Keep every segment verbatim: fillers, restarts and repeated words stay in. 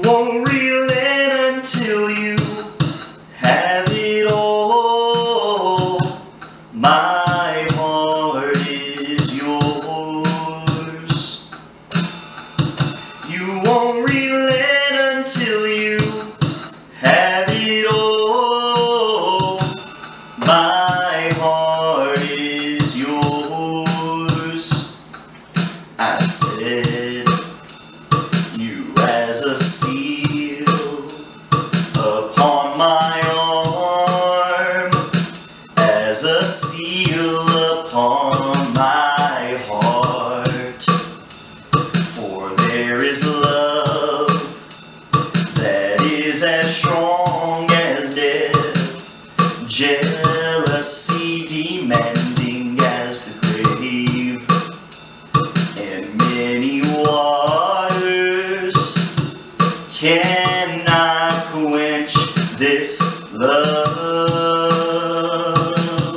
won't relent until you have it all. My heart is yours. You won't relent until you have it all. My heart is yours. I said, you as a seal upon my arm, as a seal upon my heart. For there is love that is as strong as death, jealousy demanding as the grave, and many waters cannot quench this love.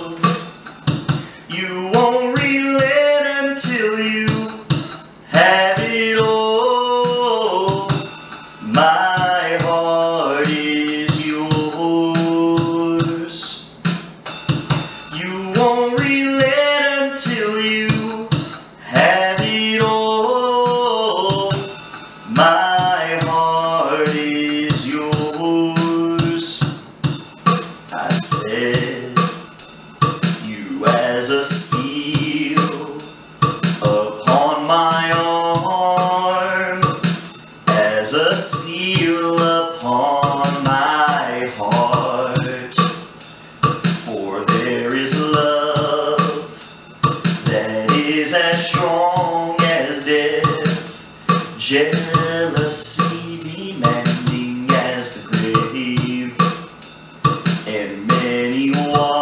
You won't relent until you have it all. My heart is yours. You won't relent until you have it all. My heart is yours. I said, you as a seal upon my arm, as a seal upon my heart. For there is love that is as strong as death, jealousy demanding as the grave, and many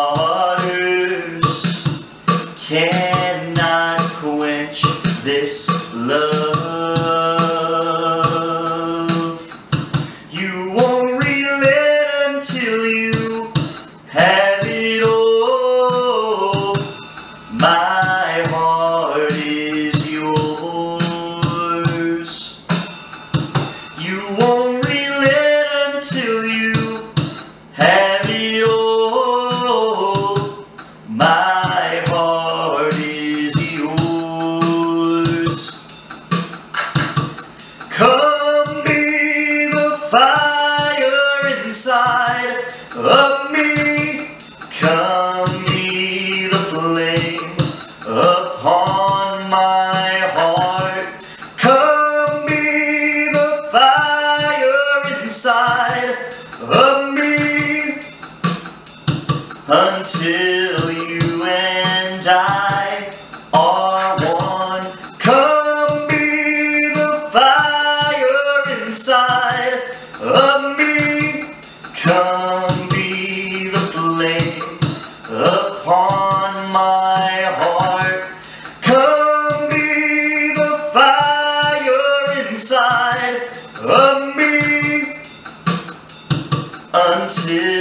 waters cannot quench this love. You won't relent until you have it all. My heart is yours. You won't relent until you have it all. My heart is yours. Come be the fire inside of me. Come be the flame upon my heart. Come be the fire inside of me, until you and I are one. Come be the fire inside of me. Come be the flame upon my heart. Come be the fire inside of me, until